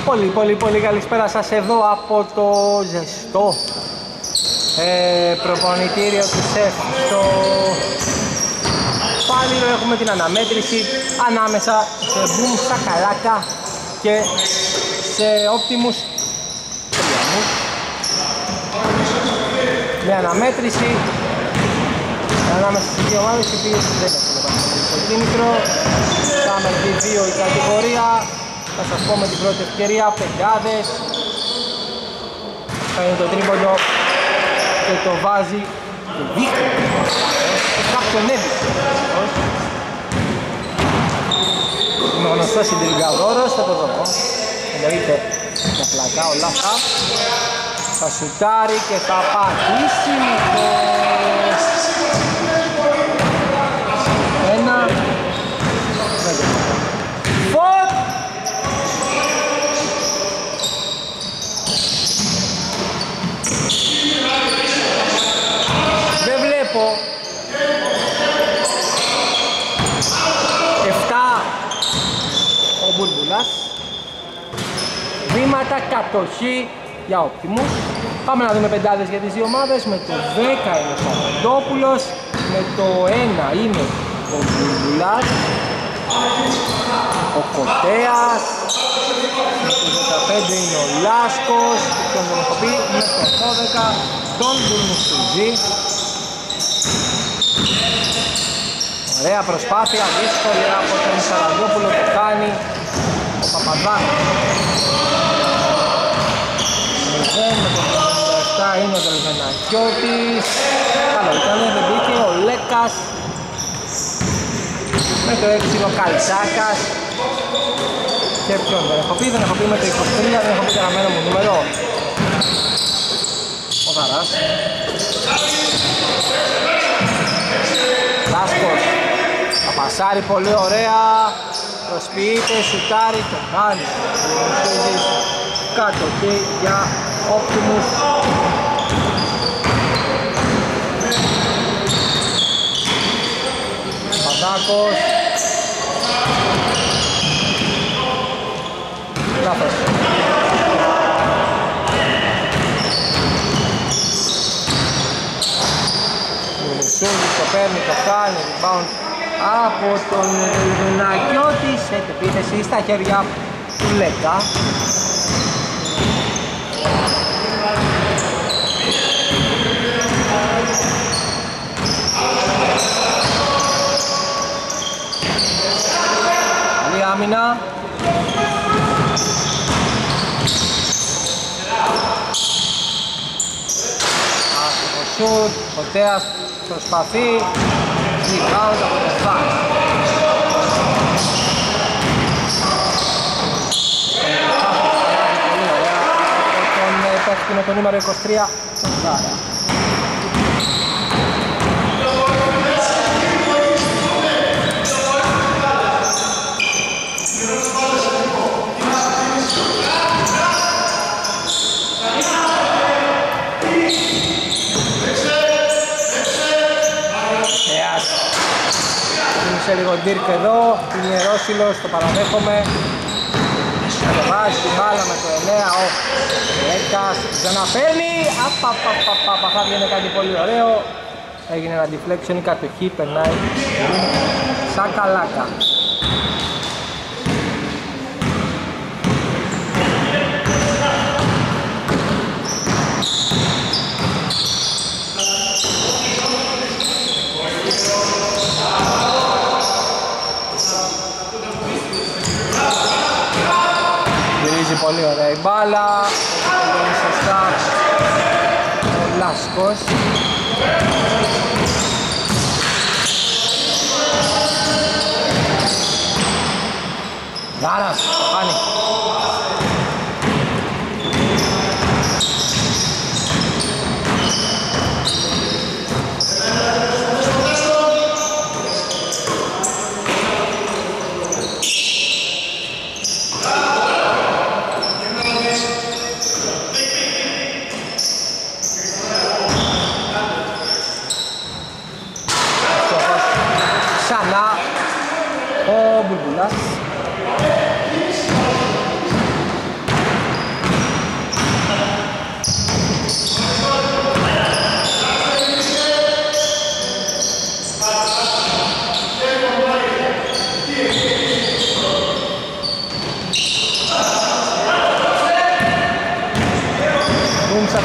Πολύ καλησπέρα σας εδώ από το ζεστό προπονητήριο του ΣΕΦ. Στο Πάλιρο έχουμε την αναμέτρηση ανάμεσα σε Boom Σακαλάκα και σε Optimus Τριαμούς. Με αναμέτρηση ανάμεσα στις δύο ομάδες οι οποίες δεν έχουν το κίνητρο. Θα μερθεί 2 η κατηγορία. Θα σας πω με την πρώτη ευκαιρία, πεντάδες. Παίρνει το τρίποντο και το βάζει και δείχνει. Κάποιον έδειξε. Είμαι γνωστός συντηρικαδόρος, θα το δω. Εννοείται για πλακά όλα αυτά. Θα σουτάρει και θα πατήσει με το... Ένα. Φωτ! Δεν βλέπω. 7 ο Μπουρμπουλάς. Βήματα κατοχή για Optimus. Πάμε να δούμε πεντάδες για τις δύο ομάδες. Με το 10 είναι ο Σαββατόπουλος. Με το 1 είναι ο Μπουρμπουλάς. Ο Κοτέας. Με το 15 είναι ο Λάσκος. Τον τον έχω πει. Με το 12 τον Μπουρνουστουζή. Ωραία προσπάθεια, δύσκολη από τον Σαραντόπουλο, το κάνει ο Παπαδάκος. 0 με το 57 είναι ο Δελβενακιώτης. Καλό ήταν, δεν μπήκε ο Λέκας. Με το 6 είναι ο Καλτσάκας. Και ποιον δεν έχω πει με το 23, δεν έχω πει γραμμένο μου νούμερο. Ο Δαράς. Λάσκος. Θα πασάρει πολύ ωραία. Προσποιείται, σουτάρει, το κάνει. Κάτω και για Optimus. Παντάκος. Λάθος. Μουνισούγης το παίρνει, το κάνει, rebound από τον Δελβενακιώτη σε επίθεση στα χέρια του Λέκα. Καλή άμυνα. Άστοχο σουτ, ο Τέας προσπαθεί. Rebound από το Φας. Πολύ ωραία από τον παίκτη με το νούμερο 23, τον Ζάρα. Σε λίγο Ντύρκ εδώ, την Ιερόσυλος, το παραδέχομαι. Κατεβάζει την μπάλα με το 9, ο Λέκας ξαναφέρνει. Θα βγαίνει κάτι πολύ ωραίο. Έγινε ένα deflection, η κατοχή περνάει Σακαλάκα. Πολύ ωραία η μπάλα, πολύ σωστά ο Λάσκος. Δάρας, το κάνει.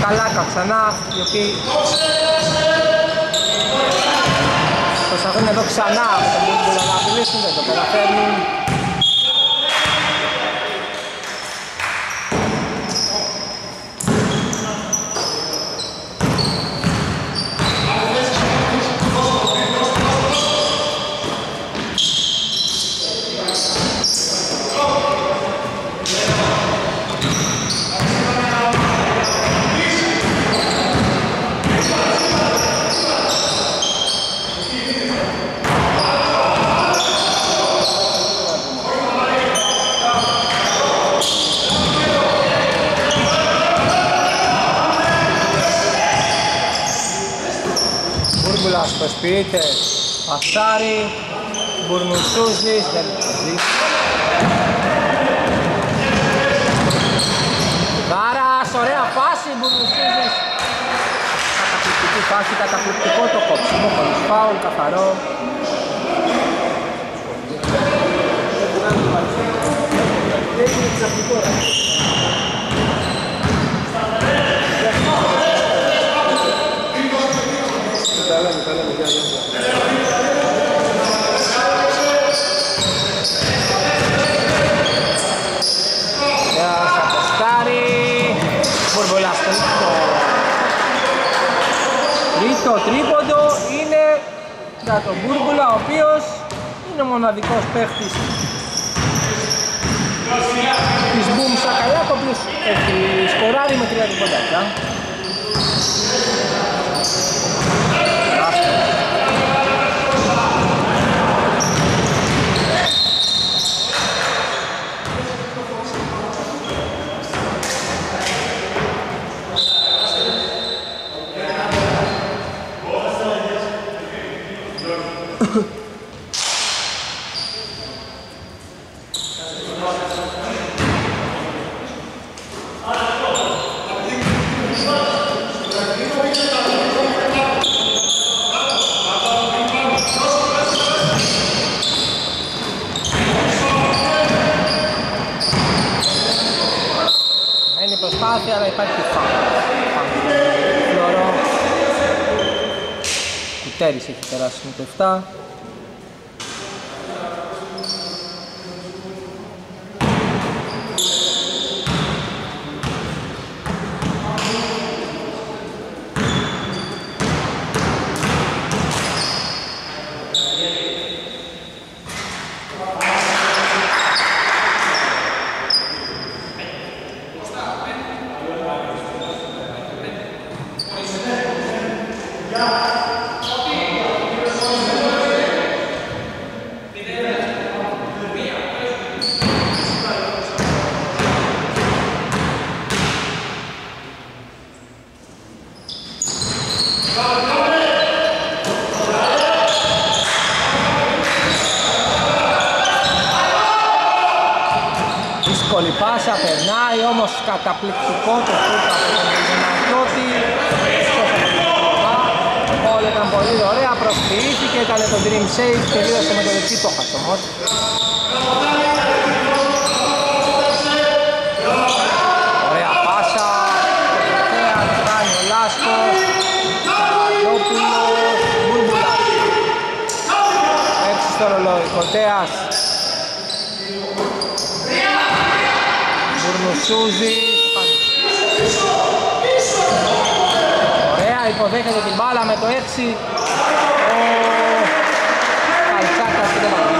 Σακαλάκα ξανά, οι οποίοι προσπαθούν εδώ ξανά με τον Μπούρμπουλα να απειλήσουν, δεν το καταφέρνουν. Προσποιείται, πασάρι, Μπουρνουσούζης, δεν παίζει. Κάρας, ωραία φάση, Μπουρνουσούζης. Καταπληκτική φάση, καταπληκτικό το κόψιμο, χωρίς φάουλ, καθαρό. Το τρίποντο είναι για τον Μπούρμπουλα, ο οποίος είναι ο μοναδικός παίχτης της Boom Sakalaka, ο οποίος έχει σκοράρει με 3 τριποντάκια. Αλλά υπάρχει φλωρό. Κουτέρης έχει περάσει με το 7. Δύσκολη πάσα, περνάει όμως καταπληκτικό το σούτ από τον Γεννακιώτη. Όλα ήταν πολύ ωραία, προσποιήθηκε, ήταν το dream save, τελείωσε με το δεξί το χασομός. Ωραία πάσα, τελευταία, κάνει ο Λάσκος, Καραγιόπουλος, Μπούρμπουλας. Έτσι στο ρολόι, Κοτέας. Μπουρνουσούζης. Ωραία, υποδέχεται την μπάλα με το 6. Ο Καλτσάκας και το βάλει.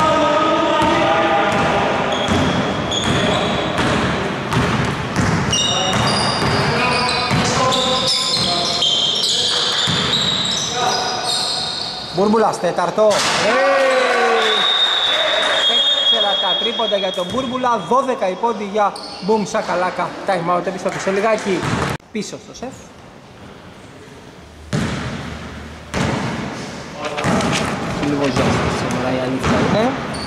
Μπούρμπουλας, τέταρτο. Τα τρίποντα για τον Μπούρμπουλα, 12 οι πόντοι για Boom Sakalaka. Time out, επιστροφή σε λιγάκι πίσω στο σεφ. Λίγο ζέστη σήμερα η αλήθεια είναι.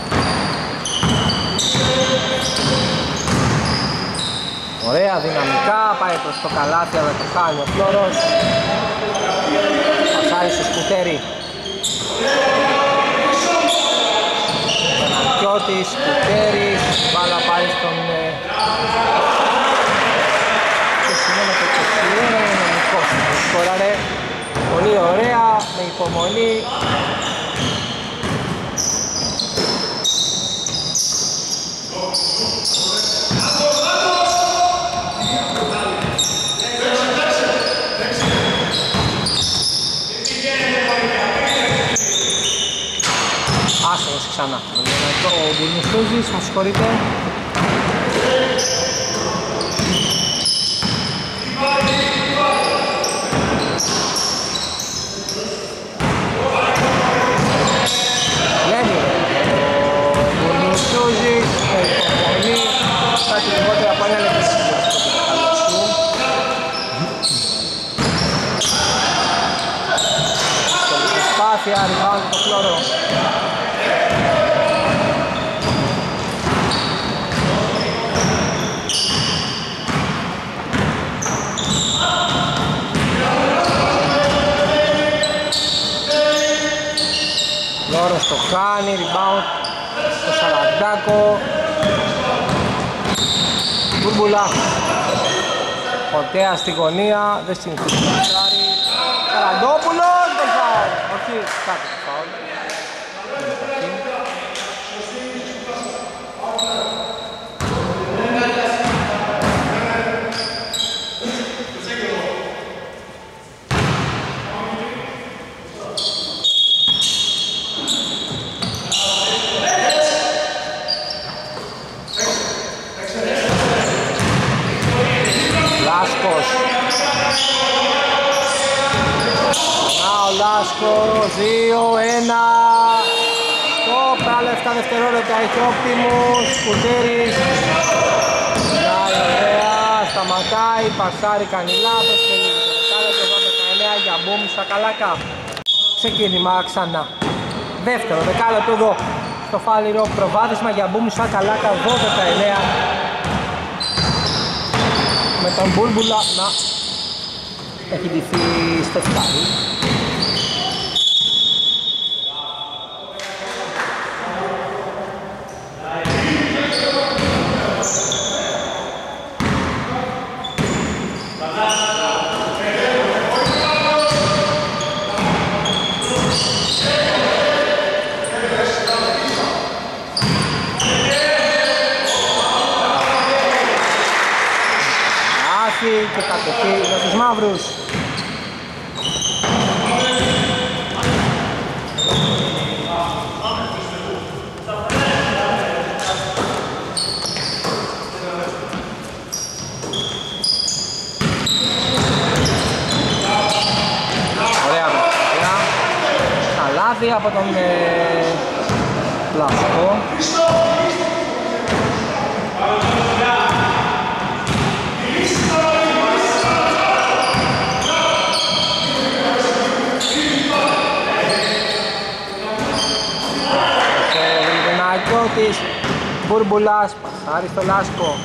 Ωραία, δυναμικά, πάει προς το καλάθι, αλλά το χάνει ο Φλόρος. Πασάρει στο Σκουτέρι. Κιώτης, Κουτέρης, μπάλα πάει στον... Και σημαίνει το 21, υπομονή. Άσχος ξανά. Ο Γκουρνιστούζης, μου συγχωρείτε. Λένε ο Γκουρνιστούζης, ο υπομονή, κάτι λιγότερο από ένα λεπτό. Προσπάθεια, rebound το χλώρο. Λόρος το κάνει, rebound το Σαραντάκο. Μπούρμπουλα Φωτέα στη γωνία, δεν συνηθίζει το Σάρι. Σαραντόπουλος, το φάουλ. Όχι, κάτω το φάουλ. Λάσκος, 2-1. Στοπ, άλλα 7 δευτερόλεπτα έχει Optimus. Σκουτέρης. Μιλάει ωραία, σταματάει, πασάρει, κάνει λάθος. Και λίγο δεκάλεπτο, εδώ 19 για Μπουμ Σακαλάκα. Ξεκίνημα ξανά. Δεύτερο δεκάλεπτο εδώ. Στο φάλιρο προβάδισμα για Μπουμ Σακαλάκα, 12-9. Με τον Μπούρμπουλα να έχει ντυθεί στο φτάρι. Και κατοχή για τους μαύρους. Ωραία παιδιά. Καλάδι από τον Πλασκό. Της Μπούρμπουλας, πασάρι στο Λάσκο.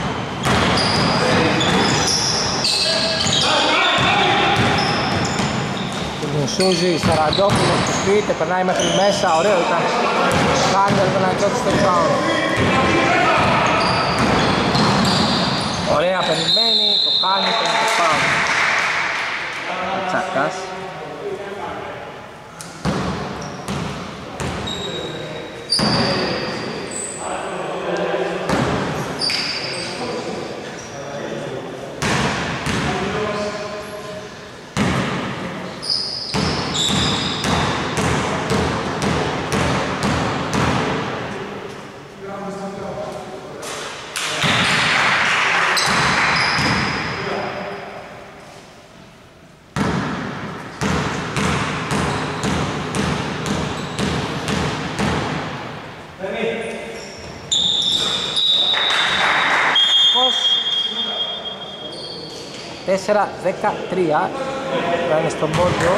Του Σούζη, Σαραντόπουλος του σπίτι, περνάει μέχρι μέσα, ωραίο ήταν. Κάνει το Λικοναϊκό στο rebound. Ωραία, περιμένει, το χάνει, το rebound. Τσάκας. Τέσσερα 13 θα είναι στον πόντο.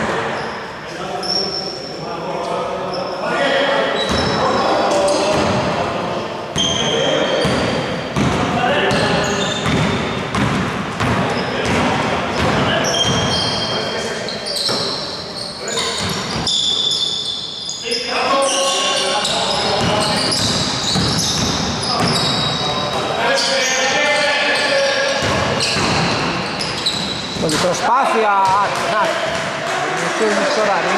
Προσπάθεια, Μπουρνουσούζης σκοράρει.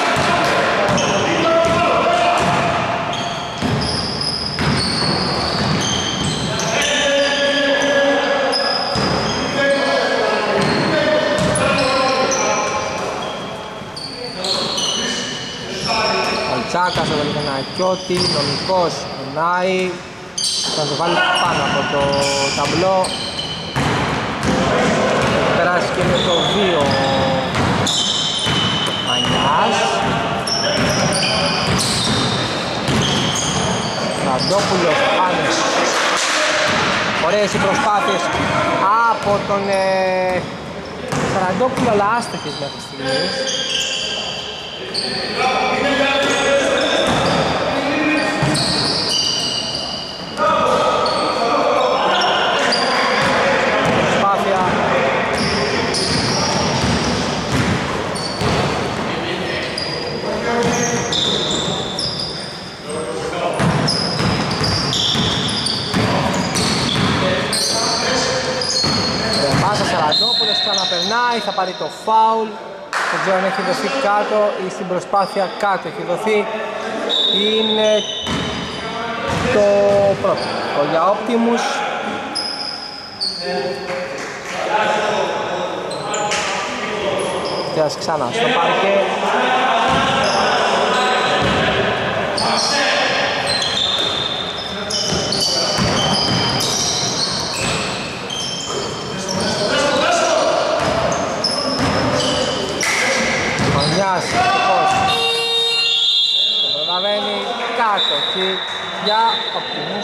Τσάκας από τον Κανακιώτη, νομικός περνάει, θα το βάλει πάνω από το ταμπλό. Θα περάσει και με το 2 Μανιάς. Ραντόπουλος, Άνες. Ωραίες οι προσπάθειες από τον Ραντόπουλο, αλλά άστοχες μέχρι στιγμής. Ξαναπερνάει, θα πάρει το φάουλ. Δεν ξέρω αν έχει δοθεί κάτω ή στην προσπάθεια κάτω έχει δοθεί. Είναι το πρώτο για Optimus. Και ας ξανά στο πάρκε. Το προλαβαίνει κάτω και για Optimus.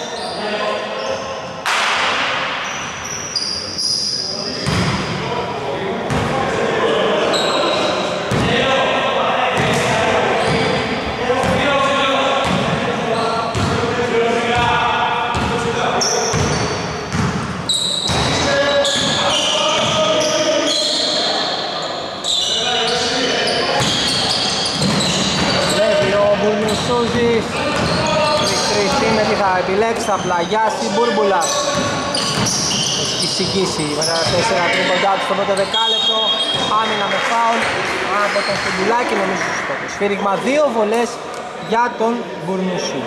Θα επιλέξει, θα πλαγιάσει, Μπούρμπουλας έχει εισηγήσει με τα 4 τρίποντά του στο πρώτο δεκάλεπτο. Άμυνα με φάουλ από τον Φουντουλάκη, νομίζω στο σφύριγμα. 2 βολές για τον Μπουρνουσού.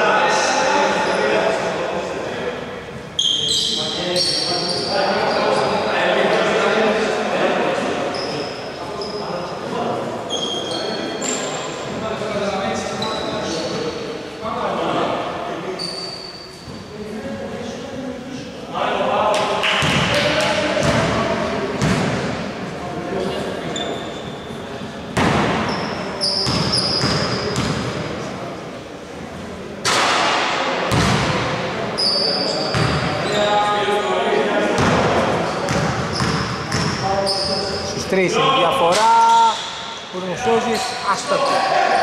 Τρεις είναι η διαφορά, Μπουρνουσούζης, άστοχη.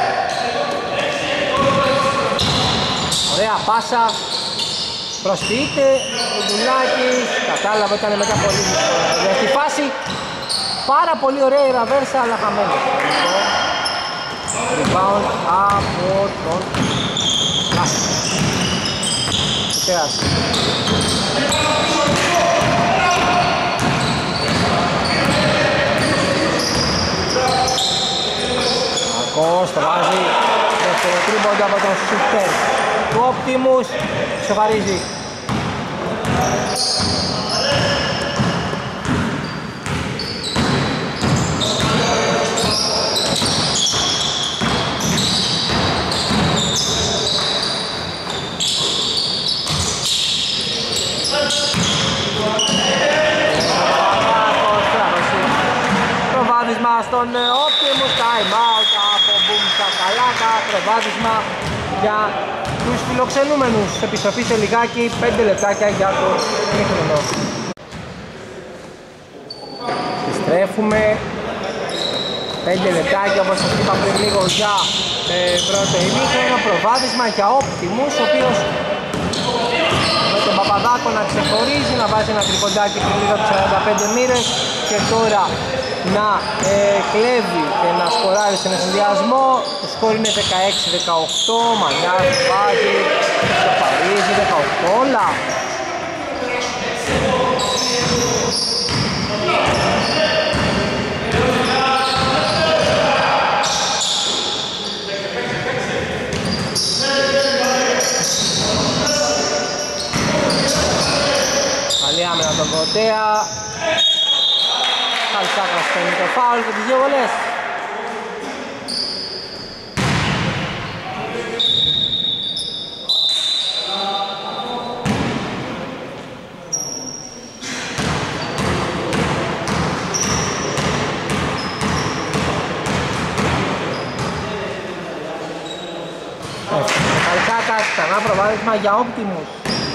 Ωραία πάσα, προσποιείται, ο Ντουλάκης, κατάλαβε, έκανε μετά πολύ δύσκολα. Στη φάση, πάρα πολύ ωραία η ραβέρσα, αλλά χαμένη. Rebound από τον Λάσο. Πέρασε. Το βάζει δεύτερο τρίποντο από τον σουτέρ του Optimus, σοφαρίζει. Προβάδισμα στον Optimus, time out από Boom Σακαλάκα, προβάδισμα για τους φιλοξενούμενους. Επιστροφή σε λιγάκι, 5 λεπτάκια για το ημίχρονο. Επιστρέφουμε 5 λεπτάκια όπως σας είπα πριν λίγο για πρώτο ημίχρονο. Προβάδισμα για Optimus, ο οποίος με τον Παπαδάκο να ξεχωρίζει, να βάζει ένα τριποντάκι πριν λίγο από 45 μοίρες και τώρα να κλέβει και να σκοράρει σε ένα συνδυασμό. Το σκορ είναι 16-18, Μανιάς βάζει, σοφαρίζει, 18 όλα. Πρωτέα. Καλτσάκας παίρνει το φάουλ και τις δύο βολές. Καλτσάκας, ξανά προβάδισμα για Optimus.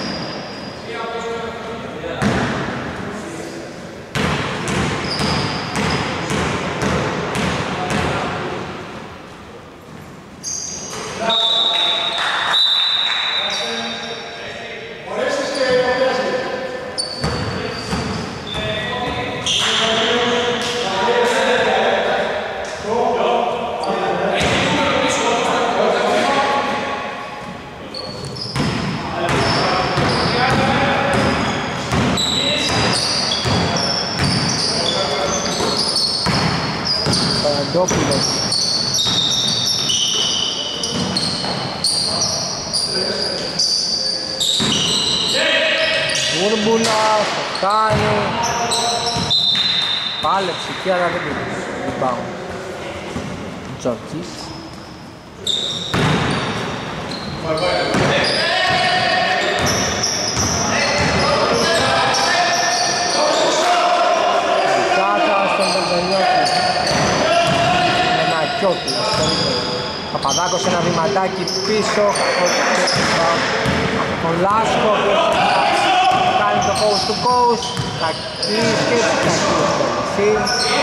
Ντόπουλος. Βούρμπουλας, το κάνει. Πάλεψε εκεί αλλά δεν πήγε. Rebound. Τζόρκης. Παπαδάκος ένα βηματάκι πίσω, ο Λάσκο κάνει το coast to coast, κακή σκέψη, κακή σκέψη.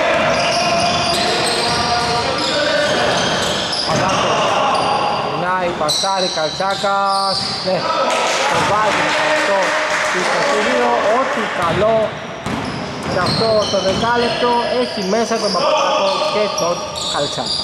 Παπαδάκος γυρνάει, πασάρι, Καλτσάκας, ναι, το βάζει με αυτό πίσω στο 2, ό,τι καλό και αυτό το δεκάλεπτο έχει μέσα τον Παπαδάκο και τον Καλτσάκα.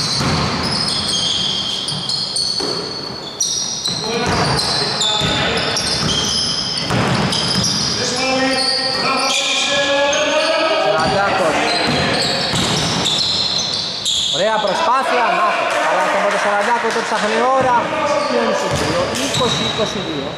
Ωραία προσπάθεια, να αλλά από το Σαραντάκο το ψάχνει ώρα, πλέον στο 20-22.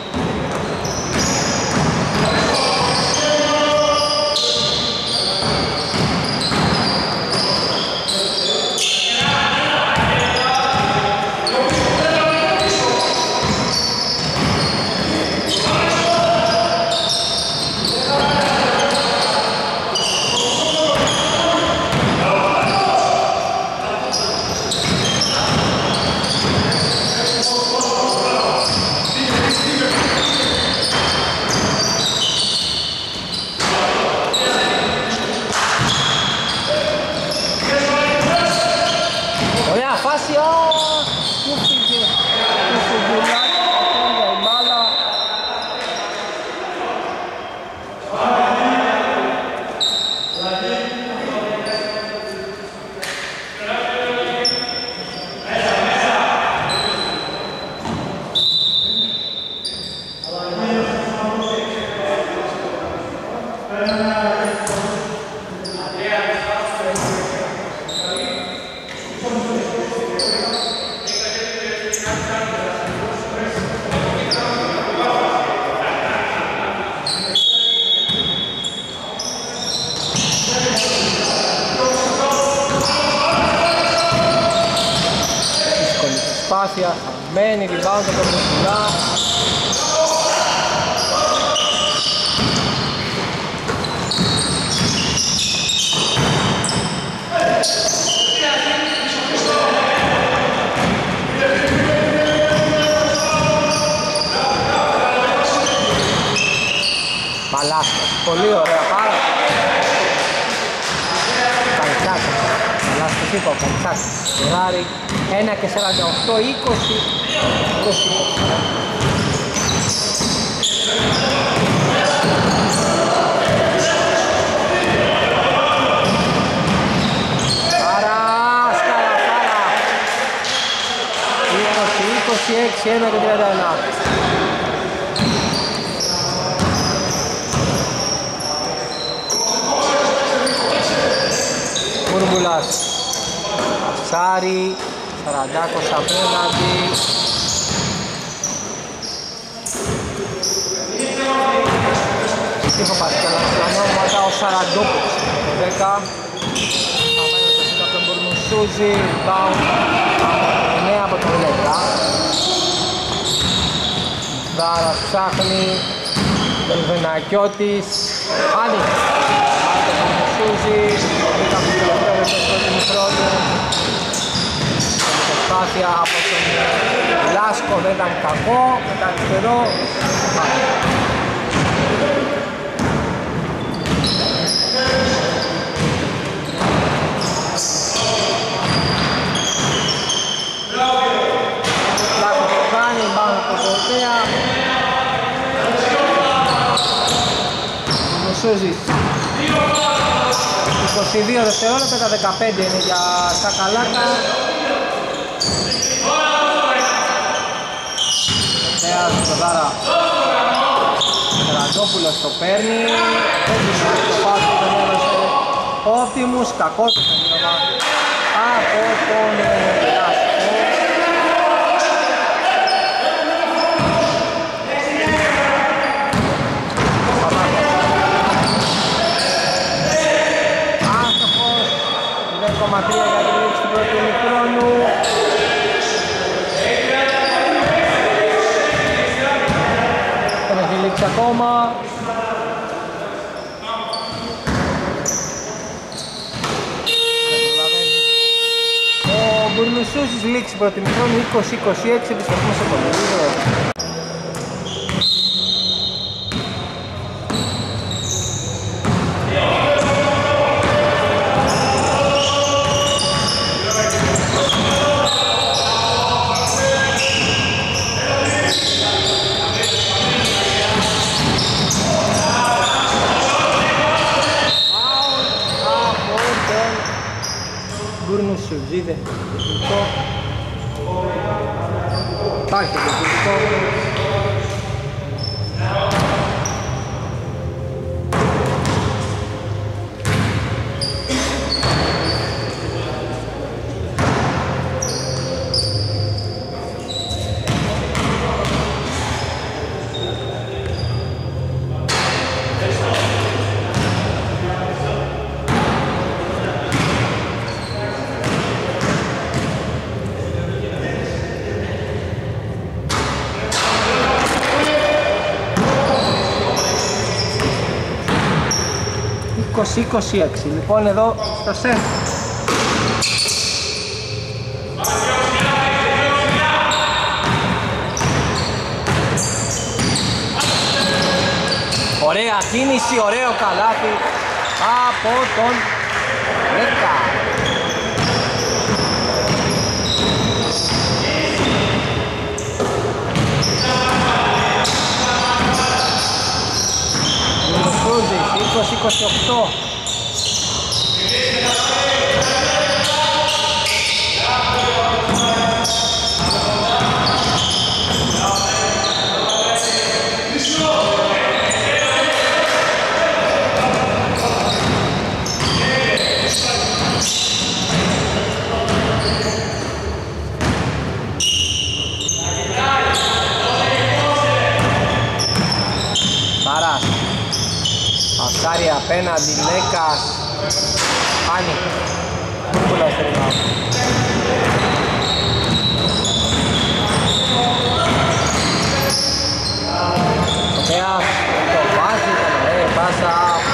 Προσπάθεια, μένει, rebound από τον Μουσουλά. Μαλάσκας, πολύ ωραία πάρα. Καλτσάκας, Μαλάσκας είπα, ο Καλτσάκας. Ράρι, 1 και 48, 20. Άρα, σκάρα, 20, 26, 1 και 31. Βούρμπουλας, Αψάρι, Σαραντάκος απέναντι. Έχω πάρει και ονόματα, ο Σαραντόπουλος το 10. Θα πάει να το σύντα από τον Μπουρνουσούζη, rebound από 9 από τον Λέκα. Δάρας ψάχνει, τον Βενακιώτης, χάνει. Πάει τον Μπουρνουσούζη, βρήκα από το τελευταίο στο πρώτο μικρόνο. Προσπάθεια από τον Λάσκο δεν ήταν κακό, με τα αριστερό. Λάσκος το κάνει, πάνω από το Δευτέα. Μουσούζης. 22 δευτερόλεπτα, τα 15 είναι για Σακαλάκα. Θεάς το Δάρα. Ραντόπουλος το παίρνει. Έτσι το πάσο τον έδωσε ο Optimus. Κακό το τελείωμα από τον Λάσκο. Άστοχος. 0,3 για την λήξη του πρώτου ημιχρόνου. Λήξη ακόμα. Ο Μπουρνουσούσης λήξη πρώτη μικρόνη 20-26, επιστροφή σε πολύ λίγο. Μπουρνουσούζη, υπάρχει το δευτικό. Λοιπόν εδώ στο σέντ. Ωραία κίνηση, ωραίο καλάθι από τον Λέκα. Μουσούζης, 20-28. Πασάρι απέναντι, Λέκας. Χάνει. Κούρκουλα στο rebound. Ο Θεάς το βάζει, πάσα.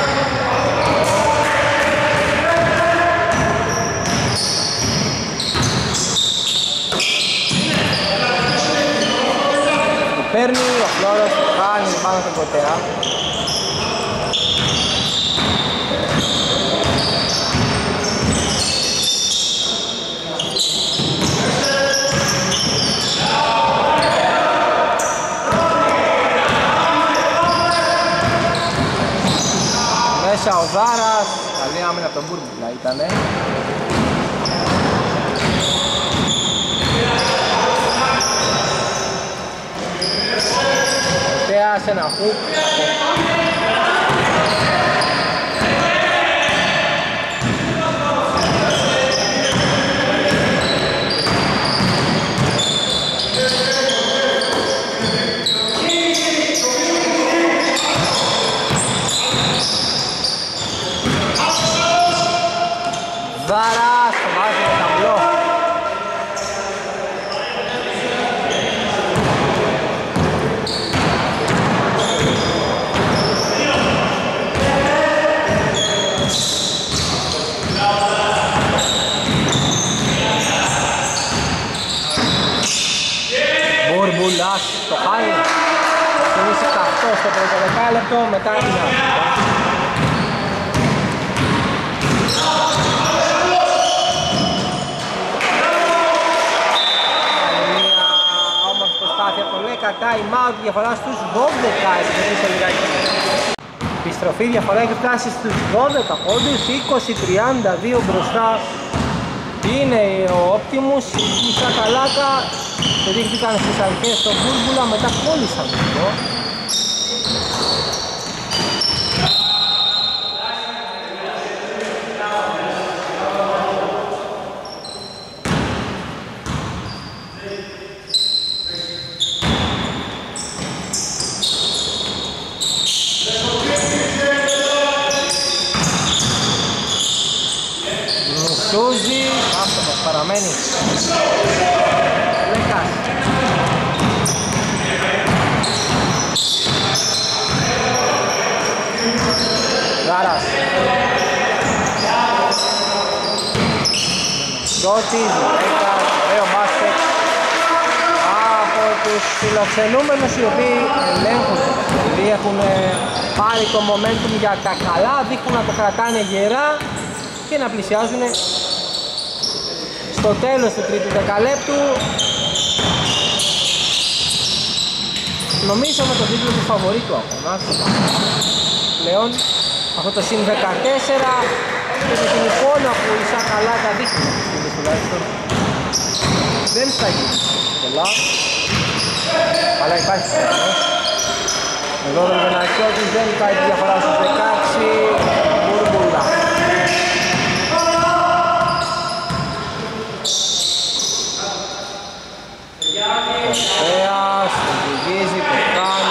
Το παίρνει, ο Φλόρος το χάνει πάνω στον Κοτέα. Μέσα ο Δάρας, καλή άμυνα από τον Μπούρμπουλα ήτανε. Θεάς ένα χουκ. Δάρας, το βάζει με ταμπλό. Μπούρμπουλας, το χάρι. Κινήσει καυτό στο πρώτο δεκάλεπτο, μετά είναι από το Λέκα, time out, διαφορά στους 12, επιστροφή λιγάκι. Επιστροφή, διαφορά έχει φτάσει στους 12 πόντους, 20-32 μπροστά. Είναι ο Optimus, η Σακαλάκα, το δείχτηκαν στις αρχές στο Μπούρμπουλα, μετά κόλλησαν λίγο. Παραμένει Λέκας. Γάρας. Ντότης, Λέκας, ωραίο μπάσκετ από τους φιλοξενούμενους οι οποίοι ελέγχουν, επειδή έχουν πάρει το momentum για τα καλά, δείχνουν να το κρατάνε γερά και να πλησιάζουν στο τέλος του τρίτου δεκαλέπτου. Νομίζω με το τίτλο του φαβορίτου ακόμα. Πλέον αυτό το συν 14 και με την εικόνα που η Σακαλάκα δείχνει τουλάχιστον δεν θα γίνει πολλά. Αλλά υπάρχει πράγμα. Εδώ ο Βενακιώτης δεν υπάρχει διαφορά στους 16. Μπούρμπουλα. Πέας, οδηγίζει, το κάνει,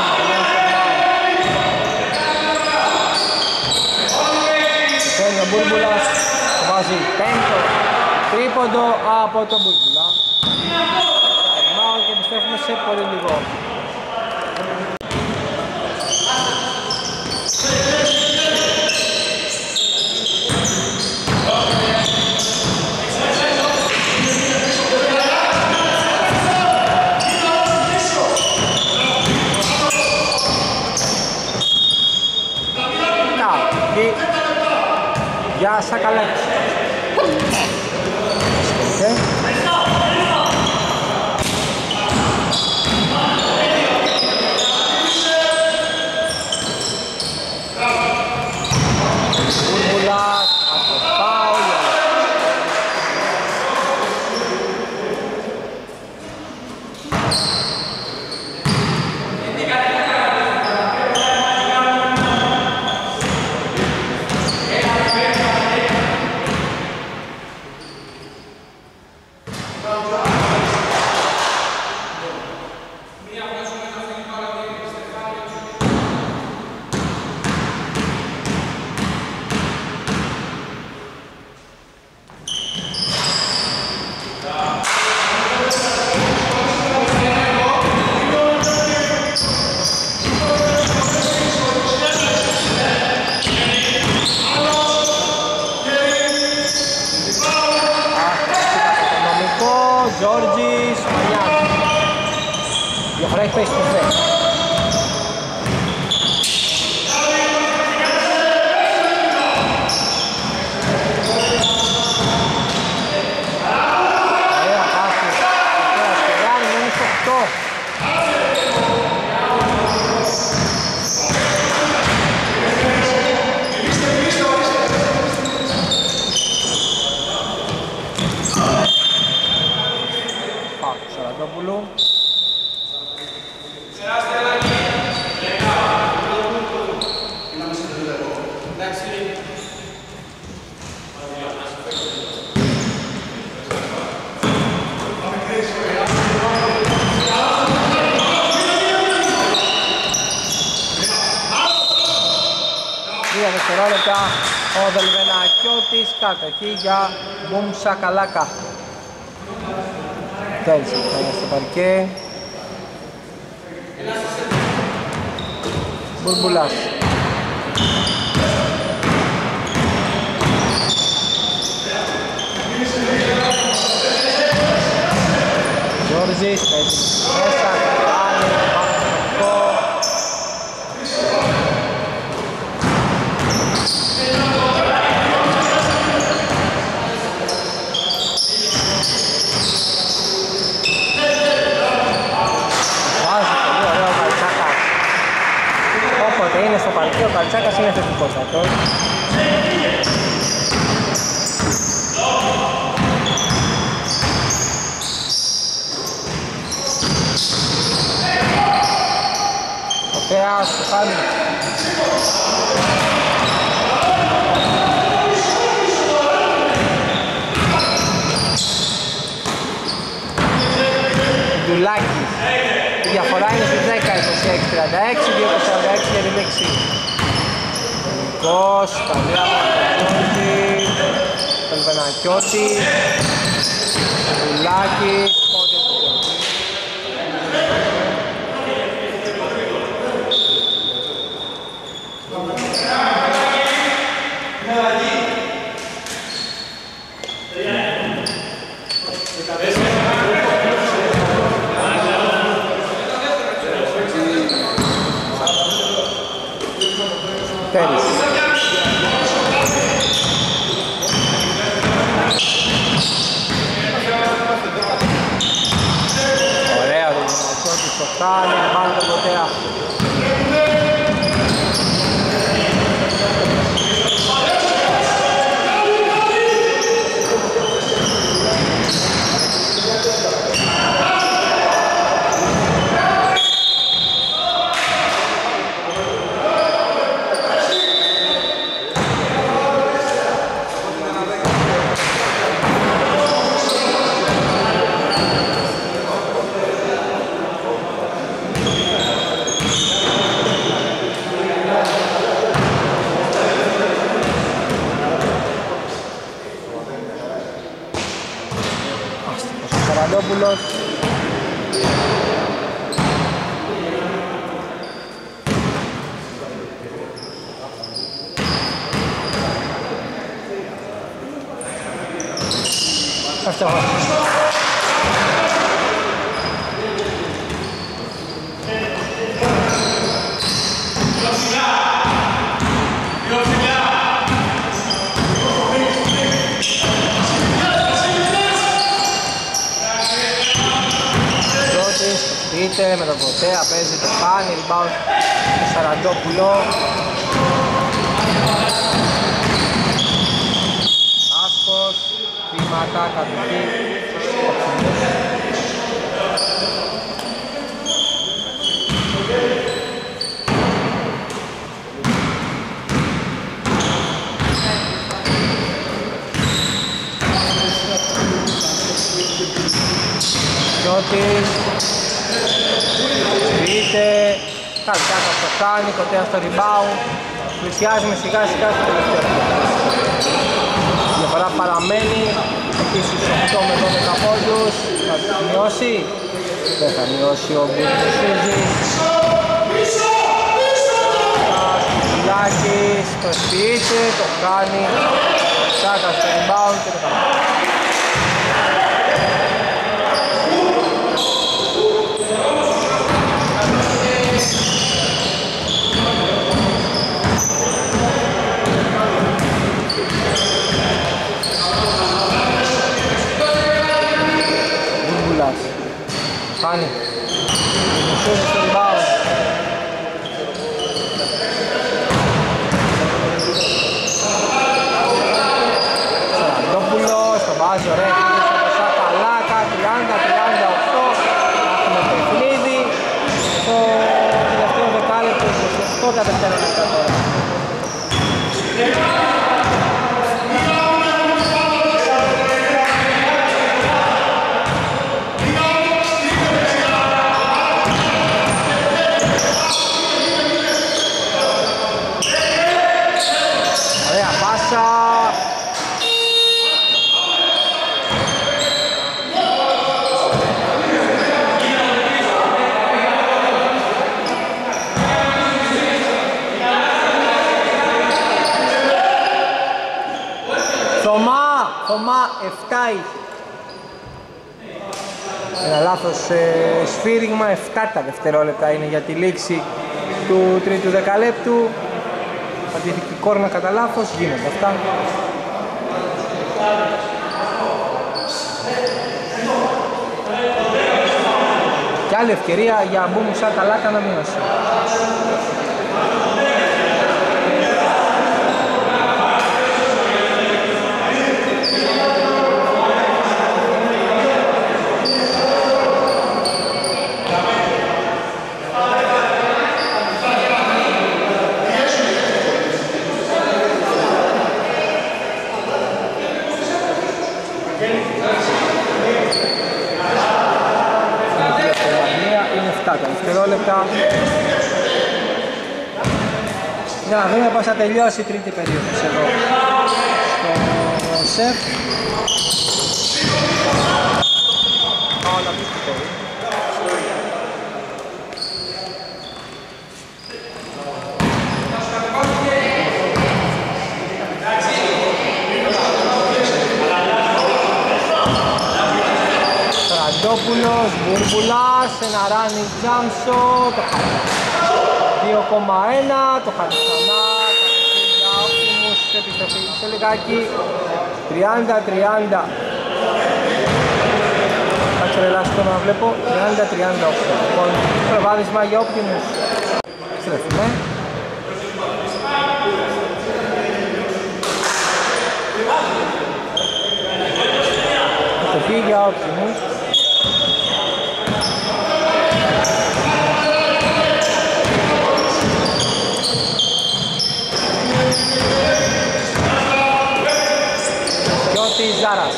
φέρνει ο Μπούρμπουλας, βάζει πέμπτο τρίποντο από τον Μπούρμπουλα. Μάω και επιστρέφουμε σε πολύ λίγο. Για Σακαλάκη. Μπούρμπουλας από φάουλ. Τζόρτζης, Μανιάς. Διαφορά έχει πέσει στο φες. Ωραία πάση. Ωραία σκελάρι, μένει στο 8. Σαραντόπουλου. δευτερόλεπτα. Ο Δελβενακιώτης, κατοχή για Μπουμ Σακαλάκα. Τέλεισε στο παρκέ. Μπουρμπουλάς. Γιώργης, μέσα, κάνει, είναι στο παρκείο, ο Καλτσάκας είναι θετικός αυτός. Ο Θεάς, το χάνει. Ντουλάκης. Η διαφορά είναι στις 10, 26-36, 2-46 για την λήξη. Νικός, καλή απαντώση, τον Βενακιώτη, Ντουλάκης, πόδια του Γιώργη. Ωραία, το Βενακιώτη στο χάνει, πάνω τον Κωτέα. Καραντόπουλος. Αυτό. Με τον Κωτέα παίζει το χάνει, rebound του Σαραντόπουλο. Άσκος, βήματα, κατοχή. Γιώτης. Είτε Καλτσάκα στο κάνει, Κωτέα στο rebound. Πλησιάζουμε σιγά σιγά στο τελευταίο. Η διαφορά παραμένει εκεί στους 8 με 12 πόντους. Θα το μειώσει. Δεν θα μειώσει ο Μπουρκουσούζης. Κουλάκης, το σπίτι, το κάνει. Καλτσάκα στο rebound και το κάνει. Φάνη, μισούς στο rebound. Σαραντόπουλος, το βάζει ωραία, στο Σακαλάκα, 30-38. Έχουμε παιχνίδι στο τελευταίο δεκάλεπτο, 28 δευτερόλεπτα τώρα. Θωμά 7 είχε. Ένα λάθος σφύριγμα, 7 τα δευτερόλεπτα είναι για τη λήξη του τρίτου δεκαλέπτου. Αντίθεκη κόρνα κατά λάθος, γίνονται αυτά. Και άλλη ευκαιρία για Μπούμουσα Ταλάκα να μειώσει. Τα δευτερόλεπτα για να δούμε πως θα τελειώσει η τρίτη περίοδος εδώ στο ΣΕΦ. Όλα πιστεύω. Στραντόπουλος, Μπούρμπουλας, ένα running jump shot, το χάνει. 2,1, το χάνει ξανά, για Optimus, επιστροφή σε λιγάκι, 30-30. Θα ξερελάσω το να βλέπω, 30-38. Λοιπόν, προβάδισμα για Optimus. Στρέφουμε. Επιστροφή για Optimus. Κιώτης Ζάρας.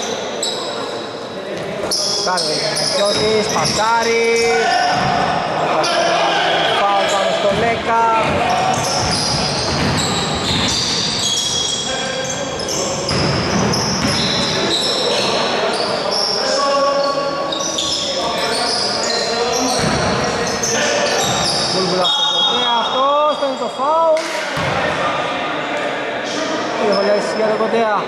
Κιώτης, πασάρι. Πάω πάνω στο Λέκα. Βούλβουλα στον Κοντέα, αυτός είναι το φάουλ. Δύο βολές για τον Κοντέα.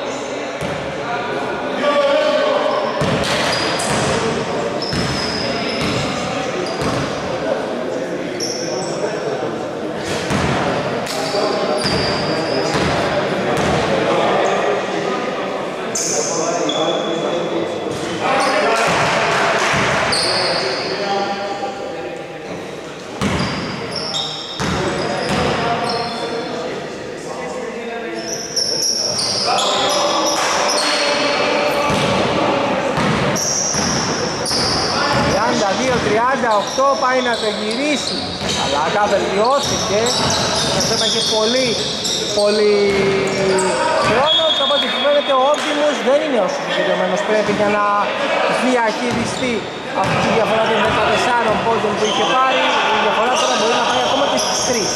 Πάει να το γυρίσει, αλλά βελτιώθηκε. Αυτό είχε πολύ χρόνο και από ό,τι φαίνεται ο Optimus δεν είναι όσο συγκεκριμένος πρέπει για να διαχειριστεί αυτή τη διαφορά των 14 πόντων που είχε πάρει. Η διαφορά τώρα μπορεί να πάει ακόμα και στις 3.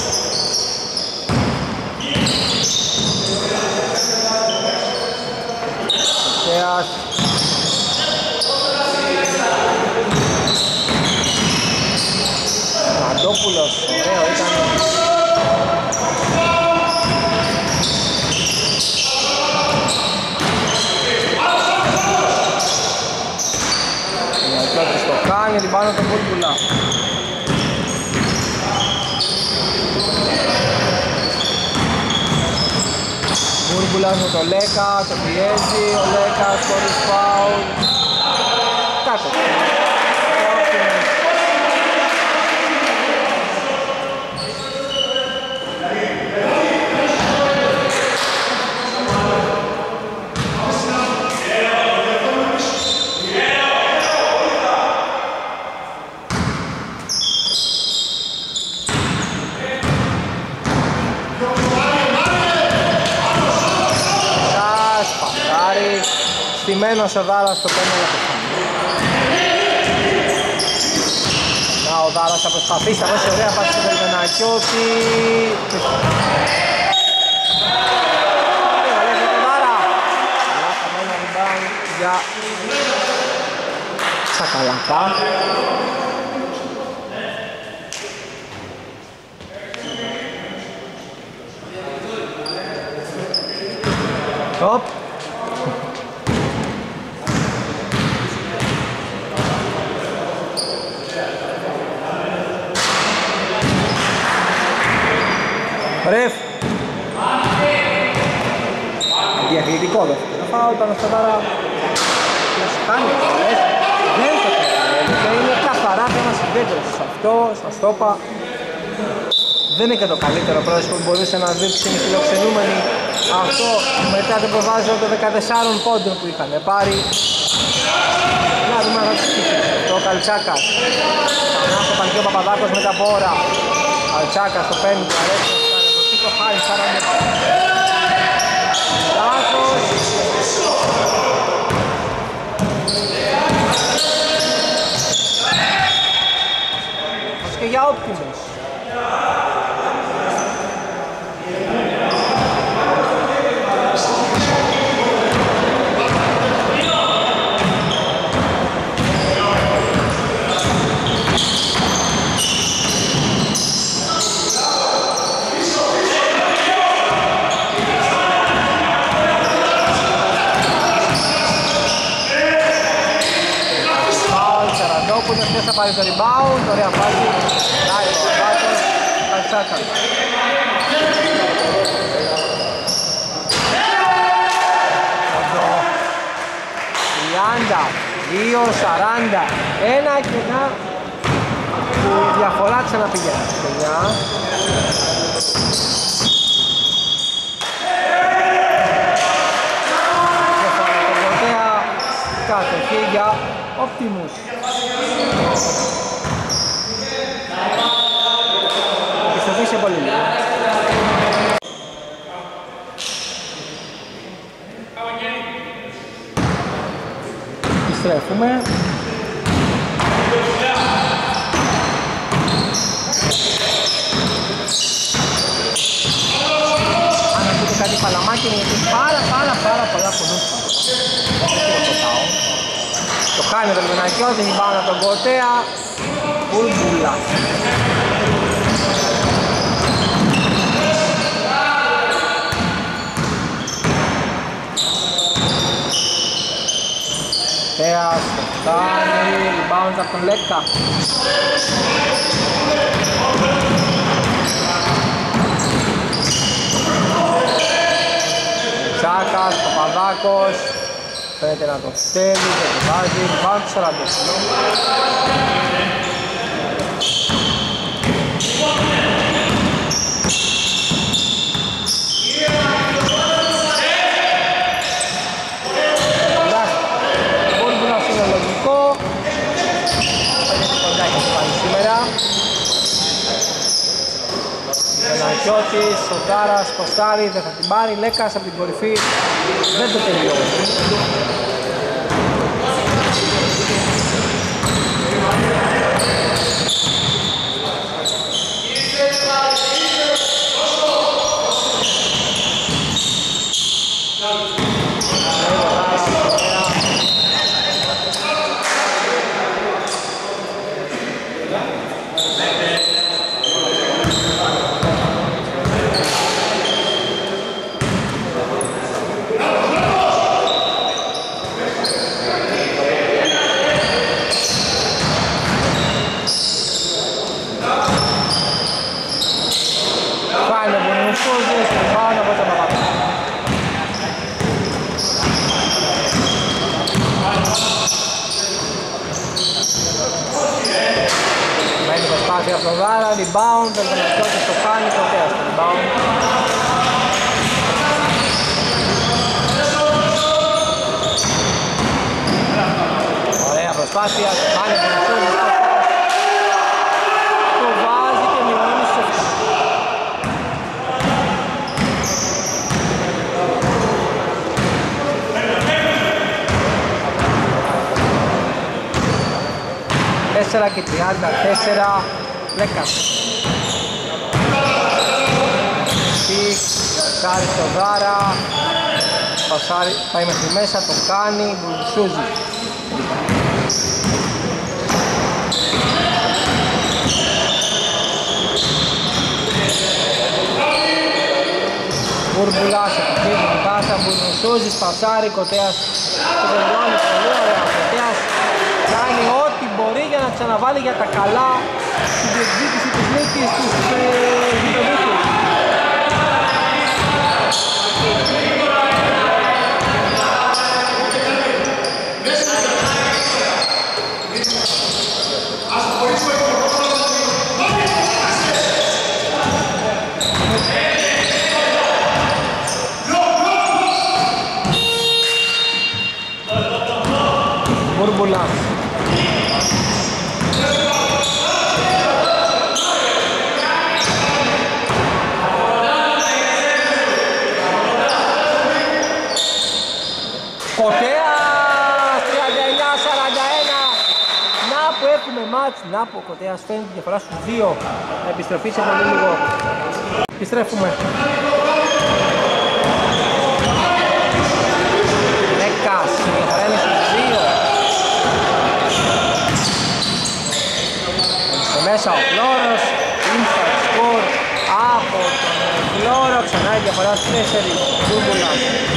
Παντόπουλος, ωραίο ήταν. Ιωκιώτης το κάνει, την πάνω τον Μπούρμπουλα. Μπούρμπουλας με το Λέκα, το πιέζει, ο Λέκας χωρίς φάουλ. Κάτω. Στημένος ο Δάρας στο πέντε για το χάνει. Να ο Δάρας θα προσπαθήσει, θα δώσει ωραία πάση στο Βελβενακιώτη. Έβαλε για τον Δάρα. Αλλά χαμένο rebound για Σακαλακά. Οπ. Ρεφ. Διακριτικό δεύτερο φάουλ, πάνω στο Τάρα. Κάνει φορές, δεν το κάνει και είναι καθαρά θέμα συγκέντρωσης. Αυτό, σας το είπα, δεν είναι και το καλύτερο πρόσωπο που μπορούσε να δείξει οι φιλοξενούμενοι. Αυτό μετά το προβάζω των 14 πόντων που είχαν πάρει. Να δούμε αν θα τους στήσει. Το Καλτσάκας. Ξανά στο Πανκείο Παπαδάκος με τα πόρα. Καλτσάκας το παίρνει, του αρέσει να κάνει το τίκο χάρη, σαν Λάκος. Ως και για Optimus. Ποιος θα πάρει το rebound, ωραία φάση, πάει το Αβάτος, Καλτσάκα. Τριάντα, 2-40, ένα και ένα που η διαφορά ξαναπηγαίνει. Κατοχή για Optimus. Επιστροφή πολύ λίγο. Επιστρέφουμε. Αν ακούτε κάτι παλαμάκι είναι γιατί πάρα πολλά κονούσια. Το κάνει ο Δελβενακιώτης, η μπάλα τον Κωτέα. Μπουλμπουλά. Κωτέας, το κάνει, rebound από τον Λέκα. Τσάκας, Παπαδάκος. Φαίνεται να το στέλνει, δεν το βάζει, πάνω του 40. Μπορεί να είναι λογικό. Κοντά έχει πάλι σήμερα. Βενακιώτης, ο Τάρας, ποστάρι, δεν θα την πάρει. Λέκας από την κορυφή, δεν το τελειώνει. Από τον Γάρα, rebound, ο Βενακιώτης το κάνει, Κωτέας το rebound. Ωραία προσπάθεια, το κάνει ο Βενακιώτης, το βάζει και μειώνει στο 7. Τέσσερα και 34. Λέκας. Πασάρι στο Γάρα. Πασάρι, πάει μέχρι μέσα, το κάνει, Μπουλσούζι. Μπουρμπουλάς, επικίνδυνη την πάσα, Μπουλσούζι, Πασάρι, Κωτέας. Το τελειώνει πολύ ωραία, Κωτέας κάνει ό,τι μπορεί για να ξαναβάλει για τα καλά στην διεκδίκηση της νίκης τους γηπεδούχους. Μπούρμπουλας. Κοτέας 39-41. Να που έχουμε μάτς, να που ο Κοτέας φέρνει τη διαφορά στους 2. Επιστροφή σε πολύ λίγο. Επιστρέφουμε. Λέκας, η διαφορά είναι στους 2. Στο μέσα ο Φλόρος, instant score από τον Φλόρο, ξανά η διαφορά στους 4. Μπούρμπουλας.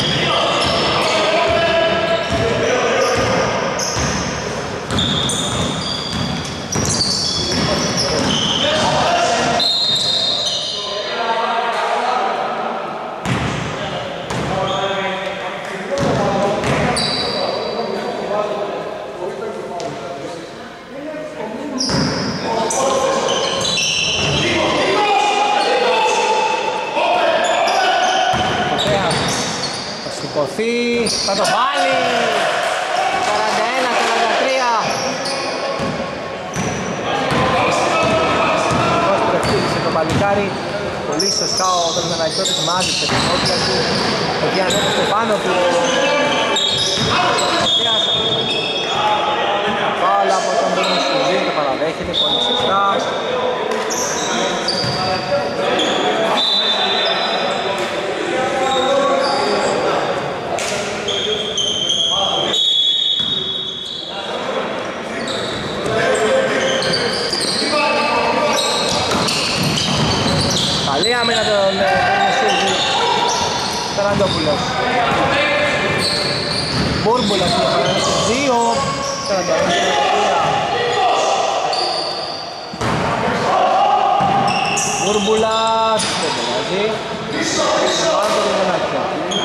Θα το βάλει 41-43. Πώς προχώρησε το παλικάρι. Πολύ σωστά ο Δελμεναϊκός μάζεψε την όπλα του. Το οποίο ανέβηκε πάνω του. Πάλα από τον Μπρονισουζί το παραδέχεται πολύ σωστά. Καλή άμυνα τον Μεσούζη Ταραντόπουλος. Μπούρμπουλας είναι παράδειγμα στους 2. Μπούρμπουλας δεν περάζει. Πάνω το λιγονάκι.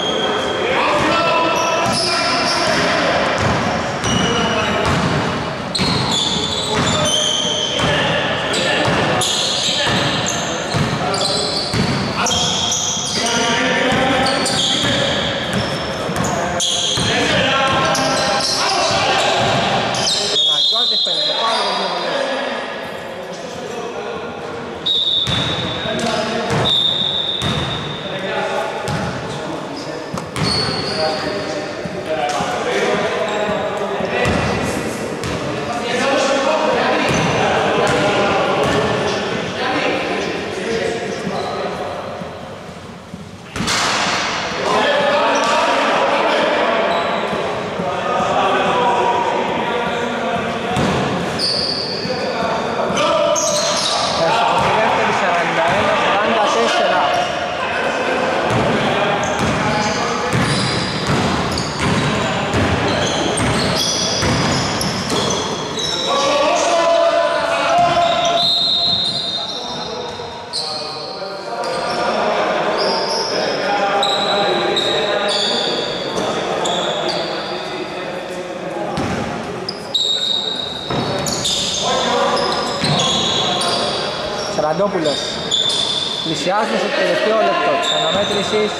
Σαραντόπουλος. Πλησιάζουμε στο τελευταίο λεπτό της αναμέτρησης.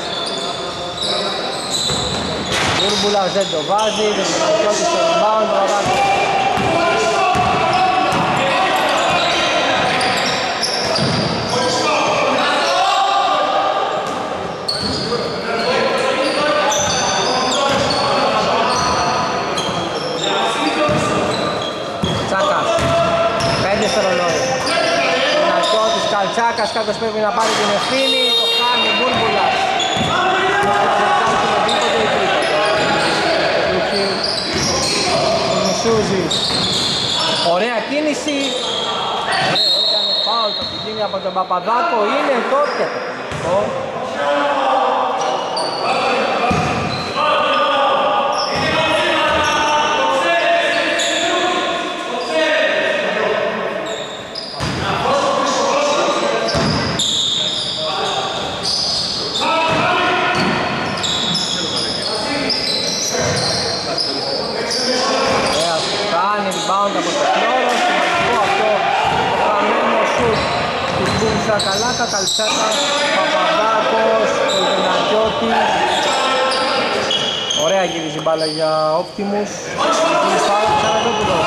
Μπούρμπουλας δεν το βάζει, δεν το βάζει στο rebound, το βάζει. Τσάκας, 5 στο ρολόι. Δυνατότης Καλτσάκας, κάποιος πρέπει να πάρει την ευθύνη, το κάνει ο Μπούρμπουλας. Ωραία κίνηση. Ήταν φάουλ που γίνει από τον Παπαδάκο. Είναι τότε το Σάκα, Καλτσάκας, Παπαδάκος, Κολτενακιώτης. Ωραία γυρίζει η μπάλα για Optimus. Γίνει φάουλ, Τσαραντόπουλος.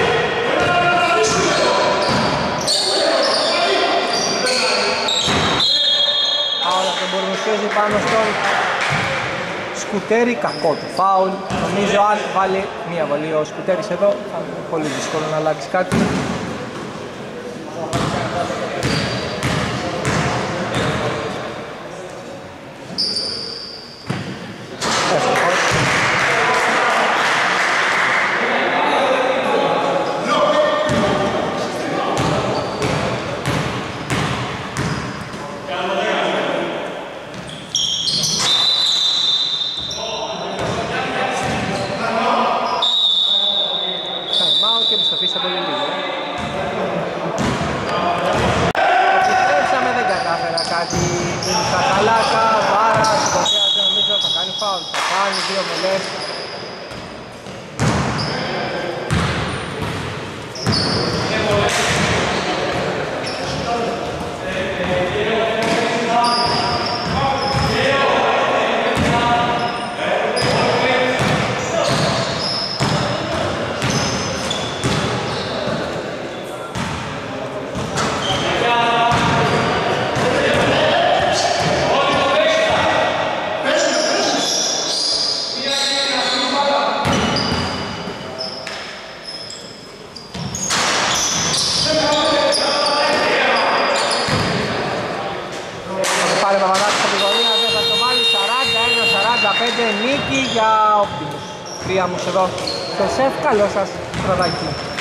Άρα δεν μπορεί να σκέφτει πάνω στον Σκουτέρι, κακό το φάουλ. Νομίζω αν βάλει μία βολή ο Σκουτέρης εδώ θα είναι πολύ δύσκολο να αλλάξει κάτι. Νίκη για Optimus. Τρία μου εδώ στο σεφ, καλό σας βραδάκι.